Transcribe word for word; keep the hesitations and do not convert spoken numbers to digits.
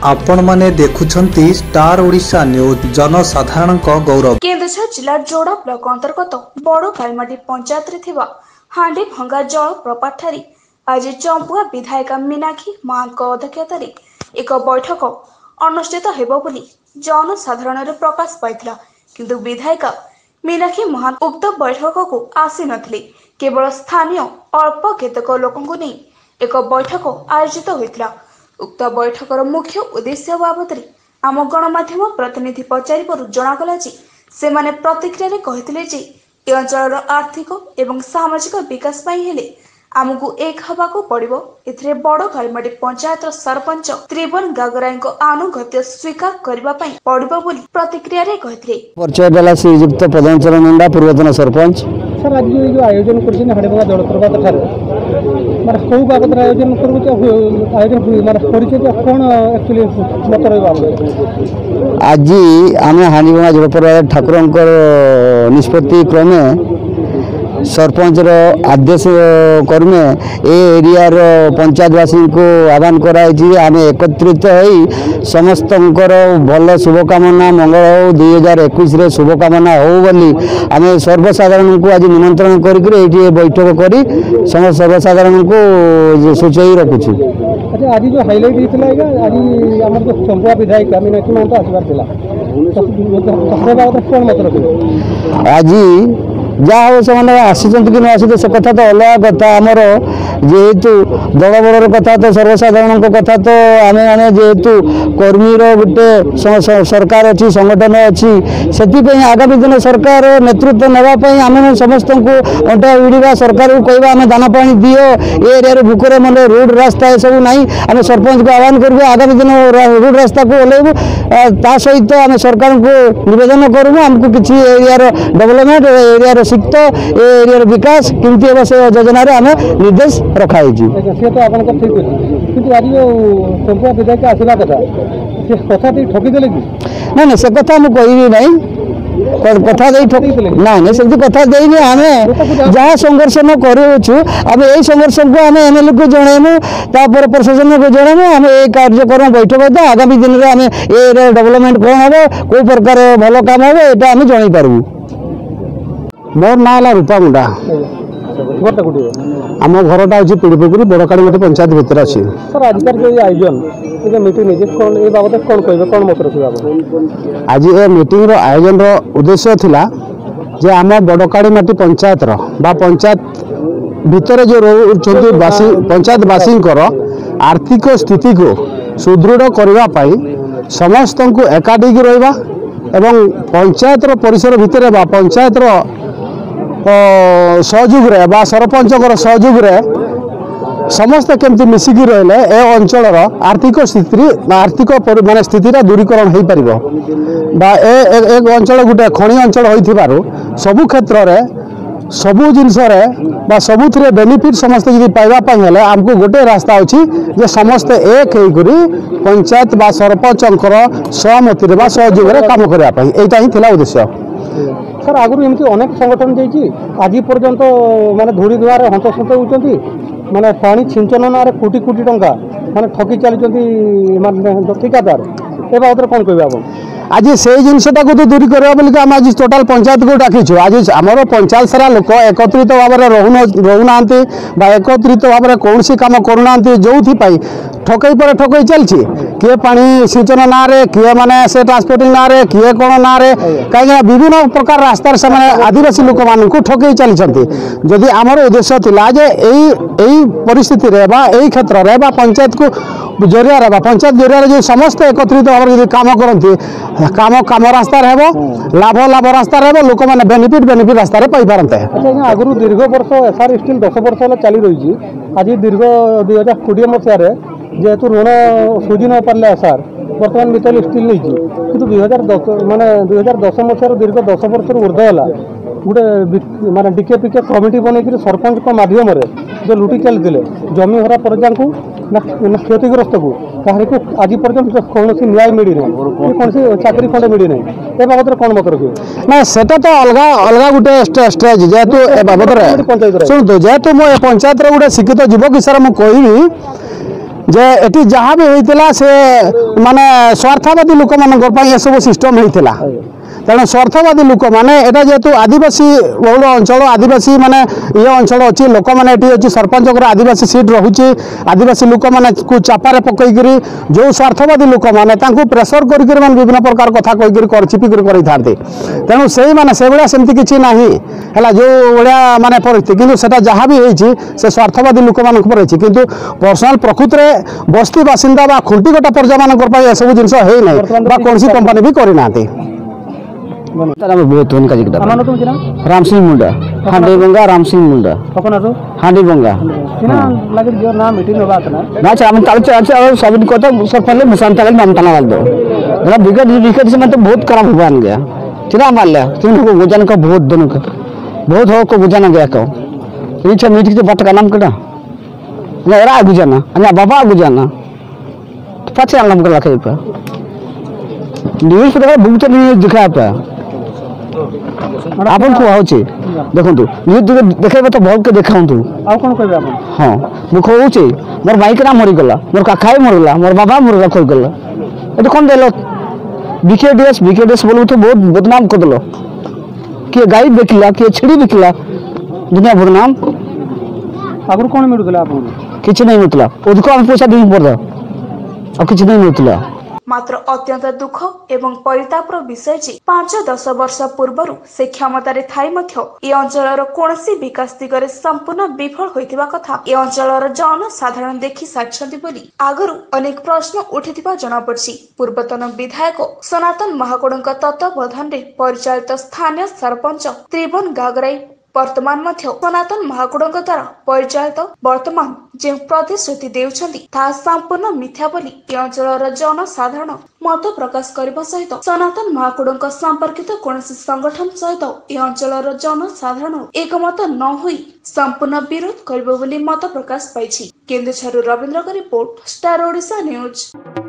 आपण माने देखुछंती स्टार ओडिशा न्यूज जनसाधारण गौरव। केन्दुझर जिला जोड़ा ब्लॉक अंतर्गत बड़ कालीमाटी पंचायत रे थिबा हांडी भंगा जल प्रपात ठारी आज चंपुआ विधायिका मीनाक्षी महांत अध्यक्षतार एक बैठक अनुष्ठित हेबो बोली जनसाधारण रे प्रकाश पाइथिला, किंतु विधायिका मीनाक्षी महांत उक्त बैठक को आसी नथिले। केवल स्थानीय अल्प केतक लोकंकु नै एक बैठक आयोजित होइथिला। उक्त बैठकर मुख्य उद्देश्य बाबद आम गणमाध्यम प्रतिनिधि पचारिबारु जणागला जे सेमाने प्रतिक्रिया रे कहिथिले जे ए अंचलर आर्थिक एवं सामाजिक विकास पई हेले आमको एक हबाको पड़िबो। एथिरे बड़ कालीमाटी पंचायत सरपंच त्रिवन गागराई को आनुगत्य स्वीकार करबा पई पड़िबो बोली प्रतिक्रिया रे कहिथिले। परिचय देला श्रीयुक्त पदंचरण नंदा पूर्वतन सरपंच। सर आज जो आयोजन करछन हाडेबा जल प्रपात ठारे माने को बाबत आयोजन करबो त आयोजन माने परिचय कोन एक्चुअली मत रहबा। आज आमे हानिबा जल प्रपात ठाकुरंकर निष्पत्ति क्रमे सरपंच आदेश कर्मे ए एरिया रो पंचायतवासी को आह्वान कराई आम एकत्रित हो समस्त भल शुभकामना मंगल हो दुई हजार इक्कीस शुभकामना हो बोली आम सर्वसाधारण को आज निमंत्रण करके बैठक कर समस्त सर्वसाधारण को सूचई रखुची। अच्छा आज जो हाईलाइट होता है आज आम जो चंपुआ विधायिका मीनाक्षी महांत आसबार कौन मत रखे आज जहाँ हो से आसी कि न आसी से कथा तो अलग कथा आमर जेहेतु दल बड़र कथा तो सर्वसाधारण कथा तो आम मैंने जेहेतु कर्मी गोटे सरकार अच्छी संगठन अच्छी से आगामी दिन सरकार नेतृत्व नापी आम समस्त को अंटा भिड़ा सरकार को कहवा आम दाना पानी दियो ए एरिया भूखरे मन रोड रास्ता ये सब नहीं आम सरपंच को आह्वान करूँ आगामी दिन रोड रास्ता को ओल्लू ता सहित आम सरकार को निवेदन करूँ आमको किसी एरिया डेवलपमेंट एरिया शिक्त एरिया विकास केमती हे से योजना आम निर्देश रखाई सी तो आप ठीक अच्छे कि आज चंपुआ विधायक आसवा कथा से कथा ठकीदे कि ना ना से कथा मुझे कहबी ना कथा दे ठकी ना ना से कथा देनी आम जहाँ संघर्ष न करूँ आम यही संघर्ष को आम एमएलए को जनइबू तापर प्रशासन को जनइबू आम ये कार्यक्रम बैठक तो आगामी दिन में आम ए डेवलपमेंट कौन हम कौ प्रकार भल कम हम यहाँ आम जन पार्बू। मोर ना है रूपा मुंडा आम घरटा हूँ पीड़ीपुकुरी बड़ कालीमाटी पंचायत भितर अच्छी। सर आजकल जो आयोजन ये मीटिंग कौन ए बाबद कौन कह कौन मत रखा आज ये मीटिंग रो आयोजन रो उद्देश्य थिला जे आम बड़ कालीमाटी पंचायत रो बा पंचायत भितर जो रोचंती बासी पंचायतवासी आर्थिक स्थिति को सुदृढ़ करबा पई समस्त को एकाठी रहिबा एवं पंचायत रो परिसर भितर बा पंचायत रो सहयोग रे बा सरपंच सहयोग रे समस्त केमती मिसिकी रहिले ए अंचल आर्थिक स्थिति आर्थिक माने स्थिति दूरीकरण हो पार बा ए एक अंचल गोटे खणी अंचल होइथिबारु सबु क्षेत्र रे सबु जिनस बा सबुथिरे बेनिफिट समस्त यदि पाइबा पई हेले हमको गोटे रास्ता अछि जे समस्त एक हेकरी पंचायत बा सरपंचंकर सहमति रे बा सहयोग रे काम करबा पई एटा ही थिला उद्देश्य। सर आगु एमती अनेक संगठन जाइए आज पर्यंत माने धूड़ी धुआर हंतसंत होती माने पानी सिंचन ना कोटी कोटी टंका माने ठकी चली माने ठिकादार ए बाबद कौन कह आप आज से जिनटा को तो दूरी करवा बोलिक आम आज टोटाल पंचायत को डाकिछु आज आमर पंचायत सारा लोक एकत्रित भाव में रोना एकत्रित भाव में कौन कम करूना जो ठकई पर ठकई चलती किए पानी सिंचन ना किए माने से ट्रांसपोर्टिंग ना किए कौन ना कहीं विभिन्न प्रकार रास्तार से आदिवासी लोक मान ठकई चली जदि आमर उद्देश्य थिला जे एई परिस्थिति रे बा एई क्षेत्र रे बा पंचायत को जरिया बा पंचायत जरिया जो समस्त एकत्रित भाव में काम करती काम काम रास्ता लाभ लाभ रास्ता लोक मैंने बेनिफिट बेनिफिट रास्ता पाई पारते। अच्छा आगु दीर्घ वर्ष एसआर स्टील दस वर्ष है चली रही आज दीर्घ दुई हजार कोड़े मसीह जेहेतु ऋण सुझी न पारे एसआर बर्तमान मित्तल स्टील नहीं कि दुई हजार दस मानने दुई हजार दस मसीह दीर्घ दस वर्ष ऊर्ध है गोटे माने डीके पिके कमिटी बनई सरपंच मध्यम जो लुटी चलते जमी हरा प्रजा को ना क्षतिग्रस्त को कहानी को आज पर्यटन कौन न्याय मिली ना कौन चाकरी खंडे मिली ना ए बाबद कौन मत रखिए ना सेटा तो अलग अलग गोटे स्टेज जेहेतु ए बाबद शुणु जेहेतु मो पंचायत गोटे शिक्षित युवक हिसाब से मुझे जे एटी जहाँ भी होता से माने स्वार्थवादी लोक मान सब सिस्टम होता तेणु स्वार्थवादी लोक मैंने यहाँ जेहेतु आदिवासी बहुल अंचल आदिवासी माने ये अंचल अच्छी लोक मैंने अच्छी सरपंच आदिवासी सीट रोचे आदिवासी लोक मैंने चापारे पकईकरी जो स्वार्थवादी लोक मैंने प्रेसर कर विभिन्न प्रकार कथा कहीकि चिपिक करते तेणु से मैंने से भाया सेमती किसी ना है जो भाया माने परिस्थिति कि जहाँ भी होती से स्वार्थवादी लोक मान कि पर्सनाल प्रकृति में बस्ती बासिंदा खुंटीगटा प्रजा मान सब जिन है ना कौन सी कंपानी भी करना बहुत राम सिंह मुंडा हांडी बंगा राम सिंह मुंडा हांडी बंगा ना चाम ताल चाल सब कथा सरपंच मिसान ताल नाम तना वाल दो जरा विकेट विकेट से मतलब बहुत खराब हुआ गया चिना मार लिया तुम को गुजान का बहुत दोनों का बहुत हो को गुजाना गया को नीचे मीटिंग के बात का नाम कड़ा ना एरा गुजाना अन्या बाबा गुजाना पाछे नाम कर रखे पे न्यूज़ पर बहुत न्यूज़ दिखा पे आपन को होची देखंतु न्यूज़ देखे तो भल के देखाउंतु आ कोन कहबे आपन हां मु कहउची मोर भाई के नाम मरि गला मोर काकाई मरि गला मोर बाबा मरि गला खोई गला एत कोन देलो बीकेडीएस बीकेडीएस बोलू तो बहुत बदनाम कर देलो के गाय बेचला के छड़ी बेचला दुनिया बदनाम आगर कोन मिल गला आपन किछ नहीं मिलला ओदको हम पैसा देई पड़दा आ किछ नहीं मिलला मात्र अत्यंत दुख एवं परितापर विषय जे पांच दस वर्ष पूर्व से क्षमतार थाई ए अंचल कौन विकास दिगरे संपूर्ण विफल होइतिबा कथा ए अंचल जनसाधारण देखि साक्षांति बोली आगरु अनेक प्रश्न उठिथिबा जणा पड़छि। पूर्वतन विधायक सनातन महाकुडଙ୍କ तत्वावधान रे परिचालित स्थानीय सरपंच त्रिभुवन गागराई वर्तमान मध्य सनातन महाकुडଙ୍କ द्वारा परिचालित वर्तमान जो प्रतिश्रुति देउछन्ति ता संपूर्ण मिथ्या बोली ए अंचलर जनसाधारण मत प्रकाश करबा सहित सनातन महाकुडଙ୍କ संपर्कित कोनोसी संगठन सहित ए अंचलर जनसाधारण एकमत न होई संपूर्ण विरोध करबो बोली मत प्रकाश पाइछि। केन्दुझर रविन्द्र का रिपोर्ट स्टार ओडिशा न्यूज।